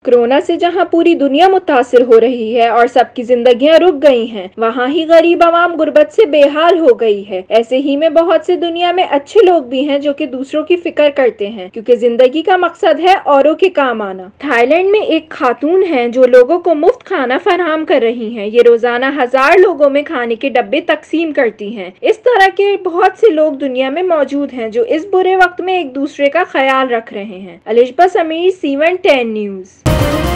Corona से जहां पूरी दुनिया मुतासिर हो रही है और सबकी जिंदगियां रुक गई हैं, वहां ही गरीब आवाम गुर्बत से बेहाल हो गई है। ऐसे ही में बहुत से दुनिया में अच्छे लोग भी हैं जो कि दूसरों की फिक्र करते हैं, क्योंकि जिंदगी का मकसद है औरों के काम आना। थाईलैंड में एक खातून है जो लोगों को मुफ्त खाना फराहम कर रही हैं। ये रोजाना 1000 लोगों में खाने के डब्बे तकसीम करती हैं। इस तरह के बहुत से लोग दुनिया में मौजूद हैं जो इस बुरे वक्त में एक दूसरे का ख्याल रख रहे हैं। Alishba Sameer, C1 10 news.